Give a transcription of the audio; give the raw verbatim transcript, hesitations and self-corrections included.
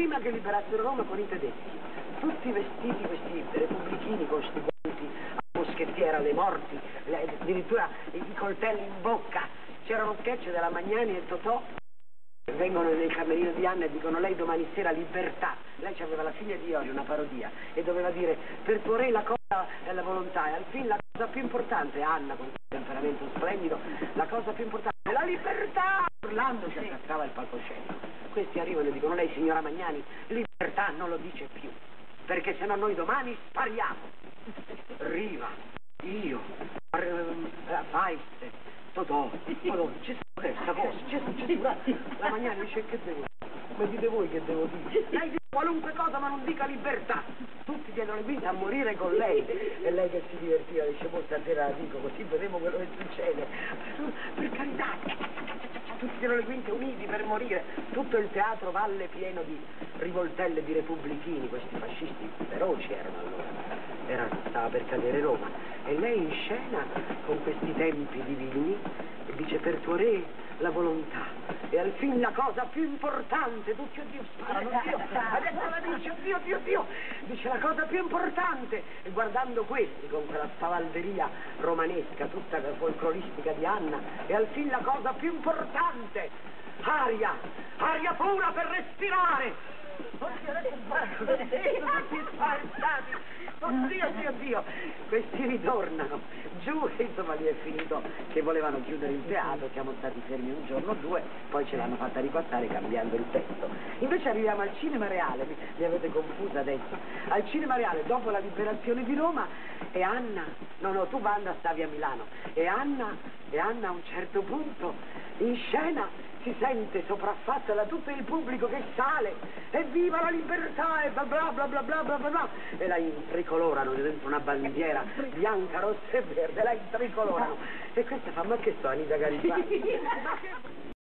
prima che liberassero Roma con i tedeschi, tutti vestiti, questi repubblichini con questi guanti a moschettiera, le morti, le, addirittura i, i coltelli in bocca. C'era uno sketch della Magnani e Totò. Vengono nel camerino di Anna e dicono: lei domani sera libertà. Lei aveva la figlia di Iorio, una parodia, e doveva dire: per tuo re la cosa è la volontà, e al fin la cosa più importante, Anna con un temperamento splendido, la cosa più importante è la libertà. Urlando si attaccava il palcoscenico. Questi arrivano e dicono: lei signora Magnani, libertà non lo dice più, perché se no noi domani spariamo. Riva, io, Faiste, Totò, Totò, c'è questa cosa, c'è successa. La Magnani dice: che devo dire? Ma dite voi che devo dire? Lei dice qualunque cosa ma non dica libertà. Tutti dietro le quinte a morire con lei. E lei che si divertiva dice: poi stasera la dico così vedremo quello che succede. Per carità, tutti dietro le quinte uniti per morire. Tutto il teatro Valle pieno di rivoltelle di repubblichini, questi fascisti feroci erano allora. Era, stava per cadere Roma. E lei in scena con questi tempi divini dice: per tuo re la volontà, e al fin la cosa più importante. Tutti, oddio, sparano, oddio, adesso la dice, oddio, oddio, oddio, dice la cosa più importante. E guardando questi con quella spavalderia romanesca, tutta folcloristica di Anna, e al fin la cosa più importante, aria, aria pura per respirare. Oddio, tutti spaventati. Oddio, oddio, oddio. Questi ritornano giù, e insomma lì è finito che volevano chiudere il teatro. Siamo stati fermi un giorno o due, poi ce l'hanno fatta ripassare cambiando il testo. Invece arriviamo al Cinema Reale, mi, mi avete confusa adesso. Al Cinema Reale, dopo la liberazione di Roma, e Anna, no no, tu Wanda stavi a Milano, e Anna, e Anna a un certo punto in scena si sente sopraffatta da tutto il pubblico che sale: evviva la libertà, e bla bla bla bla bla bla bla, e la intricolorano dentro una bandiera bianca, rossa e verde, la intricolorano, e questa fa: ma che sto Anita Garibay?